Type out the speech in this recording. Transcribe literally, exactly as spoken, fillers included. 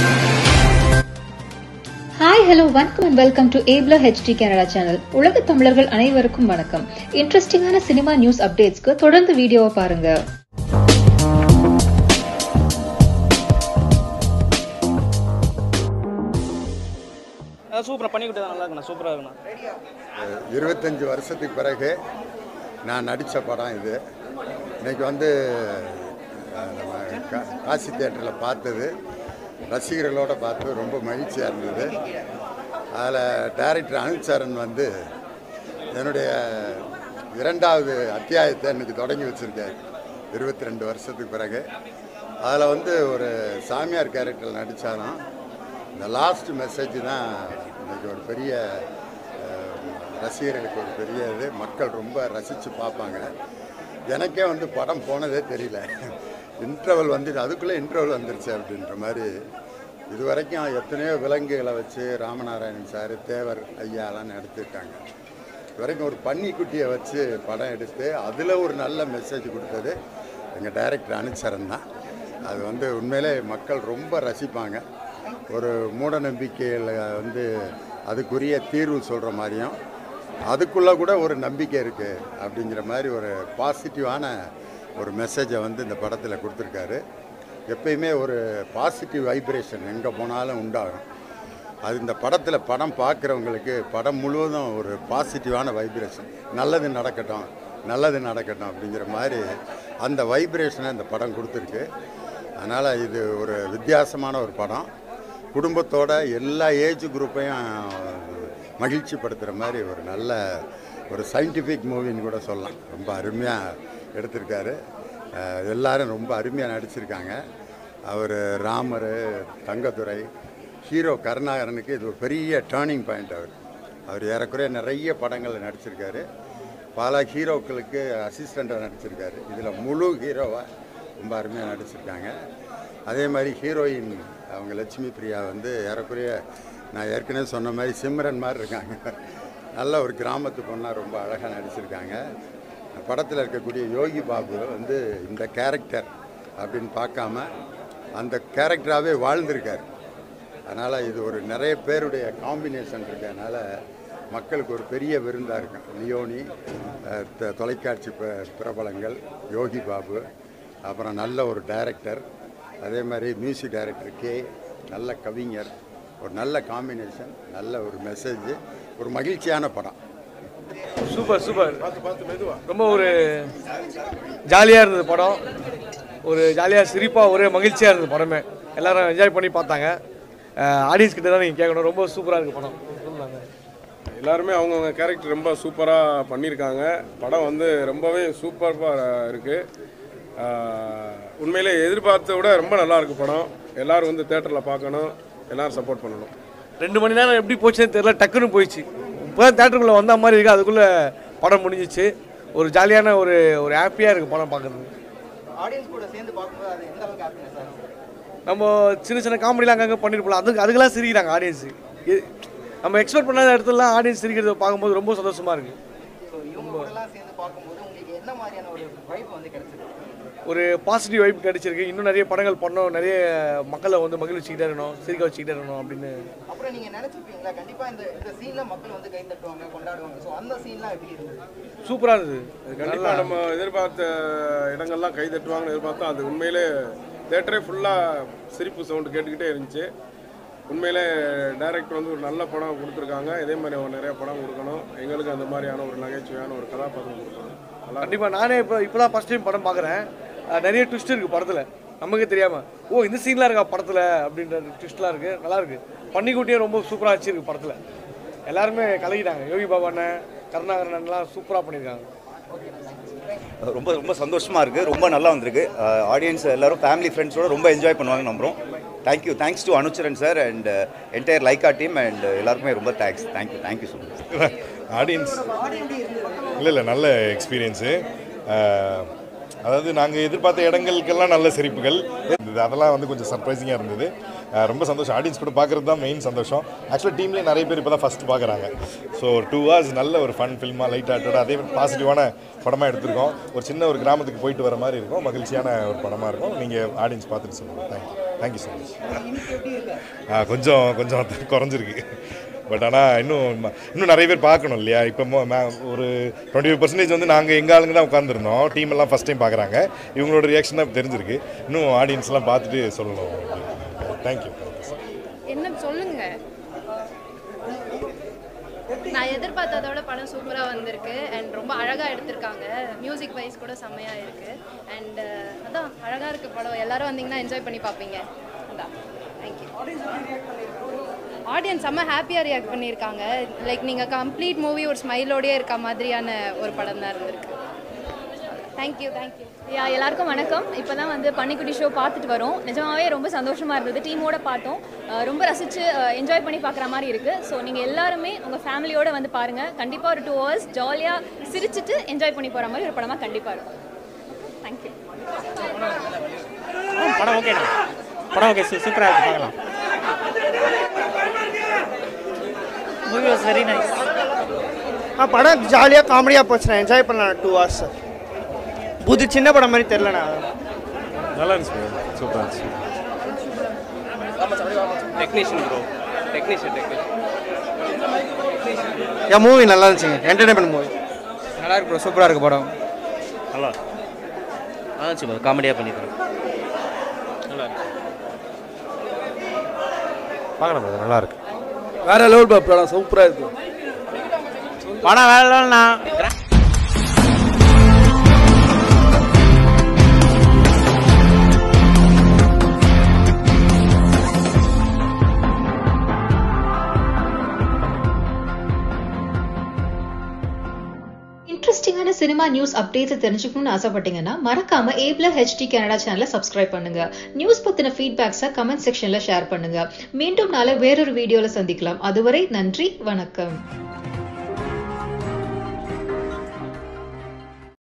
Hi, hello, welcome and welcome to Abler H D Canada channel. உலக தமிழர்கள் அனைவருக்கும் வணக்கம். இன்ட்ரெஸ்டிங்கான சினிமா நியூஸ் அப்டேட்ஸ்க்கு தொடர்ந்து வீடியோவை பாருங்க. சூப்பரா பண்ணிக்கிட்டு தான் நல்லா இருக்குண்ணா, சூப்பராக இருக்குண்ணா. இருபத்தஞ்சி வருஷத்துக்கு பிறகு நான் நடித்த படம் இது. இன்னைக்கு வந்து காசி தியேட்டரில் பார்த்தது, ரசிகர்களோடு பார்த்து ரொம்ப மகிழ்ச்சியாக இருந்தது. அதில் டைரக்டர் அருணாச்சரன் வந்து என்னுடைய இரண்டாவது அத்தியாயத்தை இன்னைக்கு தொடங்கி வச்சுருக்காரு இருபத்தி ரெண்டு வருஷத்துக்கு பிறகு. அதில் வந்து ஒரு சாமியார் கேரக்டரில் நடித்தாலும் இந்த லாஸ்ட் மெசேஜ் தான் இன்றைக்கி ஒரு பெரிய ரசிகர்களுக்கு ஒரு பெரிய இது. மக்கள் ரொம்ப ரசித்து பார்ப்பாங்க. எனக்கே வந்து படம் போனதே தெரியல. இன்டர்வல் வந்து அதுக்குள்ளே இன்டர்வல் வந்துருச்சு அப்படின்ற மாதிரி. இது வரைக்கும் எத்தனையோ விலங்குகளை வச்சு ராமநாராயணன் சார், தேவர் ஐயாலாம் எடுத்துருக்காங்க. இது வரைக்கும் ஒரு பன்னிக்குட்டியை வச்சு படம் எடுத்து அதில் ஒரு நல்ல மெசேஜ் கொடுத்தது எங்கள் டைரக்டர் அருணாச்சரன் தான். அது வந்து உண்மையிலே மக்கள் ரொம்ப ரசிப்பாங்க. ஒரு மூட நம்பிக்கையில் வந்து அதுக்குரிய தீர்வு சொல்கிற மாதிரியும் அதுக்குள்ளே கூட ஒரு நம்பிக்கை இருக்குது அப்படிங்கிற மாதிரி ஒரு பாசிட்டிவான ஒரு மெசேஜை வந்து இந்த படத்தில் கொடுத்துருக்காரு. எப்பயுமே ஒரு பாசிட்டிவ் வைப்ரேஷன் எங்கே போனாலும் உண்டாகும். அது இந்த படத்தில் படம் பார்க்குறவங்களுக்கு படம் முழுவதும் ஒரு பாசிட்டிவான வைப்ரேஷன், நல்லது நடக்கட்டும் நல்லது நடக்கட்டும் அப்படிங்கிற மாதிரி அந்த வைப்ரேஷனை இந்த படம் கொடுத்துருக்கு. அதனால் இது ஒரு வித்தியாசமான ஒரு படம். குடும்பத்தோட எல்லா ஏஜ் குரூப்பையும் மகிழ்ச்சிப்படுத்துகிற மாதிரி ஒரு நல்ல ஒரு சயின்டிஃபிக் மூவின்னு கூட சொல்லலாம். ரொம்ப அருமையாக எடுத்திருக்காரு. எல்லாரும் ரொம்ப அருமையாக நடிச்சிருக்காங்க. அவர் ராமர், தங்கதுரை, ஹீரோ கருணாகரனுக்கு இது ஒரு பெரிய டேர்னிங் பாயிண்ட். அவர் அவர் ஏறக்குறைய நிறைய படங்களில் நடிச்சிருக்காரு. பல ஹீரோக்களுக்கு அசிஸ்டண்ட்டாக நடிச்சிருக்காரு. இதில் முழு ஹீரோவாக ரொம்ப அருமையாக நடிச்சிருக்காங்க. அதே மாதிரி ஹீரோயின் அவங்க லட்சுமி பிரியா வந்து ஏறக்குறைய நான் ஏற்கனவே சொன்ன மாதிரி சிம்ரன் மாதிரி இருக்காங்க. நல்ல ஒரு கிராமத்து பொண்ணாக ரொம்ப அழகாக நடிச்சிருக்காங்க. படத்தில் இருக்கக்கூடிய யோகிபாபு வந்து இந்த கேரக்டர் அப்படின்னு பார்க்காம அந்த கேரக்டராகவே வாழ்ந்திருக்கார். அதனால் இது ஒரு நிறைய பேருடைய காம்பினேஷன் இருக்கிறதுனால மக்களுக்கு ஒரு பெரிய விருந்தாக இருக்கும். லியோனி, தொலைக்காட்சி பிரபலங்கள், யோகிபாபு, அப்புறம் நல்ல ஒரு டைரக்டர், அதே மாதிரி மியூசிக் டைரக்டர் கே, நல்ல கவிஞர், ஒரு நல்ல காம்பினேஷன், நல்ல ஒரு மெசேஜ், ஒரு மகிழ்ச்சியான படம். சூப்பர் சூப்பர் ரொம்ப ஒரு ஜாலியாக இருந்தது படம். ஒரு ஜாலியாக சிரிப்பாக ஒரே மகிழ்ச்சியாக இருந்தது படமே. எல்லோரும் என்ஜாய் பண்ணி பார்த்தாங்க. ஆடியன்ஸ் கிட்ட தான் நீங்கள் கேட்கணும். ரொம்ப சூப்பராக இருக்குது படம். எல்லாருமே அவங்கவுங்க கேரக்டர் ரொம்ப சூப்பராக பண்ணியிருக்காங்க. படம் வந்து ரொம்பவே சூப்பராக இருக்குது. உண்மையிலே எதிர்பார்த்த விட ரொம்ப நல்லா இருக்குது படம். எல்லோரும் வந்து தேட்டரில் பார்க்கணும், எல்லோரும் சப்போர்ட் பண்ணணும். ரெண்டு மணி நேரம் எப்படி போச்சுன்னு தெரியல, டக்குன்னு போயிடுச்சு. இப்போ தான் தேட்டருக்குள்ளே வந்த மாதிரி இருக்குது. அதுக்குள்ளே படம் முடிஞ்சிச்சு. ஒரு ஜாலியான ஒரு ஒரு ஹாப்பியாக இருக்குது படம் பார்க்குறது. நம்ம சின்ன சின்ன காமெடிலாம் அங்கங்கே பண்ணிட்டு போகலாம். அதுக்கு அதுக்கெல்லாம் சிரிக்கிறாங்க ஆடியன்ஸு. நம்ம எக்ஸ்பெக்ட் பண்ணாத இடத்துலலாம் ஆடியன்ஸ் சிரிக்கிறத பார்க்கும்போது ரொம்ப சந்தோஷமாக இருக்குது. ஒரு பாசிட்டிவ் வைப் கிடைச்சிருக்கு. இன்னும் நிறைய படங்கள் பண்ணோம், நிறைய மக்களை வந்து மகிழ்ச்சிக்கிட்டே இருக்கணும், சிரிக்க வச்சுக்கிட்டே இருக்கணும் அப்படின்னு. அப்புறம் நீங்க நினைச்சிருப்பீங்களா கண்டிப்பா இந்த இந்த சீன்ல மக்கள் வந்து கை தட்டுவாங்க, கொண்டாடுவாங்க. ஸோ அந்த சீன்லாம் எப்படி இருந்தது? சூப்பராக இருந்தது. கண்டிப்பாக நம்ம எதிர்பார்த்த இடங்கள்லாம் கை தட்டுவாங்கன்னு எதிர்பார்த்தோம். அது உண்மையிலே தேட்டரே ஃபுல்லாக சிரிப்பு சவுண்டு கேட்டுக்கிட்டே இருந்துச்சு. உண்மையிலே டைரக்டர் வந்து ஒரு நல்ல படம் கொடுத்துருக்காங்க. இதே மாதிரி அவங்க நிறைய படம் கொடுக்கணும். எங்களுக்கு அந்த மாதிரியான ஒரு நகைச்சுவையான ஒரு கதாபாத்திரம் கொடுக்கணும். கண்டிப்பாக நானே இப்போ இப்போ தான் ஃபஸ்ட் டைம் படம் பார்க்குறேன். நிறைய ட்விஸ்ட் இருக்குது படத்தில், நமக்கு தெரியாமல். ஓ, இந்த சீன்லாம் இருக்கா படத்தில் அப்படின்ற ட்விஸ்ட்லாம் இருக்குது. நல்லாயிருக்கு. பன்னிக்குட்டியே ரொம்ப சூப்பராக வச்சுருக்கு படத்தில். எல்லாருமே கலக்கிட்டாங்க. யோகிபாபு அண்ணன், கருணாகரன்லாம் சூப்பராக பண்ணியிருக்காங்க. ரொம்ப ரொம்ப சந்தோஷமாக இருக்குது. ரொம்ப நல்லா வந்திருக்கு. ஆடியன்ஸ் எல்லோரும் ஃபேமிலி ஃப்ரெண்ட்ஸோட ரொம்ப என்ஜாய் பண்ணுவாங்க நம்புகிறோம். Thank you thanks to Anucharan sir and entire Lyca team and எல்லாருக்குமே ரொம்ப thanks. Thank you thank you so much. Audience இல்லை இல்லை நல்ல எக்ஸ்பீரியன்ஸு. அதாவது நாங்கள் எதிர்பார்த்த இடங்களுக்கெல்லாம் நல்ல சிரிப்புகள் இருந்தது. அதெல்லாம் வந்து கொஞ்சம் சர்ப்ரைசிங்காக இருந்தது. ரொம்ப சந்தோஷம். ஆடியன்ஸ் கூட பார்க்குறது தான் மெயின் சந்தோஷம். ஆக்சுவலாக டீம்லேயே நிறைய பேர் இப்போ தான் ஃபஸ்ட்டு பார்க்குறாங்க. ஸோ டூ ஹவர்ஸ் நல்ல ஒரு ஃபன் ஃபில்மாக, லைட் ஆட்டோட அதே பாசிட்டிவான படமாக எடுத்திருக்கோம். ஒரு சின்ன ஒரு கிராமத்துக்கு போயிட்டு வர மாதிரி இருக்கும். மகிழ்ச்சியான ஒரு படமாக இருக்கும். நீங்கள் ஆடியன்ஸ் பார்த்துட்டு சொல்லுங்கள். தேங்க்யூ. Thank you so much. கொஞ்சம் கொஞ்சம் குறைஞ்சிருக்கு. பட் ஆனால் இன்னும் இன்னும் நிறைய பேர் பார்க்கணும் இல்லையா? இப்போ ஒரு டுவெண்ட்டி ஃபைவ் பர்சன்டேஜ் வந்து நாங்கள் எங்கள் ஆளுங்க தான் உட்காந்துருந்தோம். டீம் எல்லாம் ஃபஸ்ட் டைம் பார்க்குறாங்க. இவங்களோட ரியாக்ஷன் தான் தெரிஞ்சிருக்கு. இன்னும் ஆடியன்ஸ்லாம் பார்த்துட்டு சொல்லணும். தேங்க்யூ. என்ன சொல்லுங்க. நான் எதிர்பார்த்ததோட படம் சூப்பராக வந்திருக்கு அண்ட் ரொம்ப அழகாக எடுத்திருக்காங்க. மியூசிக் வைஸ் கூட செம்மையாக இருக்குது அண்ட் அதான் அழகாக இருக்குது படம். எல்லோரும் வந்தீங்கன்னா என்ஜாய் பண்ணி பார்ப்பீங்க. அதான் தேங்க்யூ. ஆடியன்ஸ் செம்ம ஹாப்பியாக ரியாக்ட் பண்ணியிருக்காங்க. லைக் நீங்கள் கம்ப்ளீட் மூவி ஒரு ஸ்மைலோடையே இருக்க மாதிரியான ஒரு படம் தான் இருந்திருக்கு. Thank you thank you. யா எல்லாருக்கும் வணக்கம். இப்போ தான் வந்து பன்னிக்குட்டி ஷோ பார்த்துட்டு வரோம். நிஜமாகவே ரொம்ப சந்தோஷமாக இருந்தது. டீமோட பார்த்தோம். ரொம்ப ரசித்து என்ஜாய் பண்ணி பார்க்குற மாதிரி இருக்குது. ஸோ நீங்கள் எல்லாருமே உங்கள் ஃபேமிலியோடு வந்து பாருங்கள். கண்டிப்பாக ஒரு டூ ஹவர்ஸ் ஜாலியாக சிரிச்சுட்டு என்ஜாய் பண்ணி போகிற மாதிரி ஒரு படமாக கண்டிப்பாக இருக்கும். தேங்க்யூ. படம் ஓகேண்ணா. படம் ஓகே, சூப்பராக இருக்கு, பார்க்கலாம். Movie was very nice. ஆ படம் ஜாலியாக காமெடியாக போச்சுண்ணா. என்ஜாய் பண்ணலாம் டூ ஹவர்ஸ். புது சின்ன படம் மாதிரி தெரிலண்ணா. நல்லா இருந்துச்சு. சூப்பராக இருந்துச்சு. டெக்னீஷியன் ப்ரோ டெக்னீஷியன் டெக்னீஷியன் என் மூவி நல்லா இருந்துச்சுங்க. என்டர்டைன்மெண்ட் மூவி நல்லா இருக்கு ப்ரோ. சூப்பராக இருக்குது படம். நல்லா நல்லா இருந்துச்சு ப்ரோ. காமெடியாக பண்ணியிருக்கேன். நல்லா இருக்கு. பார்க்கலாம் ப்ரோ. நல்லா இருக்கு. வேற லெவல் படம். சூப்பராக இருக்கு படம். வேற லெவல்ண்ணா. இன்ட்ரெஸ்டிங்கான சினிமா நியூஸ் அப்டேட்ஸ் தெரிஞ்சுக்கணும்னு ஆசைப்பட்டீங்கன்னா மறக்காம ஏப்ல ஹெச்டி கனடா சேனலை சப்ஸ்கிரைப் பண்ணுங்க. நியூஸ் பத்தின ஃபீட்பேக்ஸை கமெண்ட் செக்ஷன்ல ஷேர் பண்ணுங்க. மீண்டும் நாளை வேறொரு வீடியோல சந்திக்கலாம். அதுவரை நன்றி, வணக்கம்.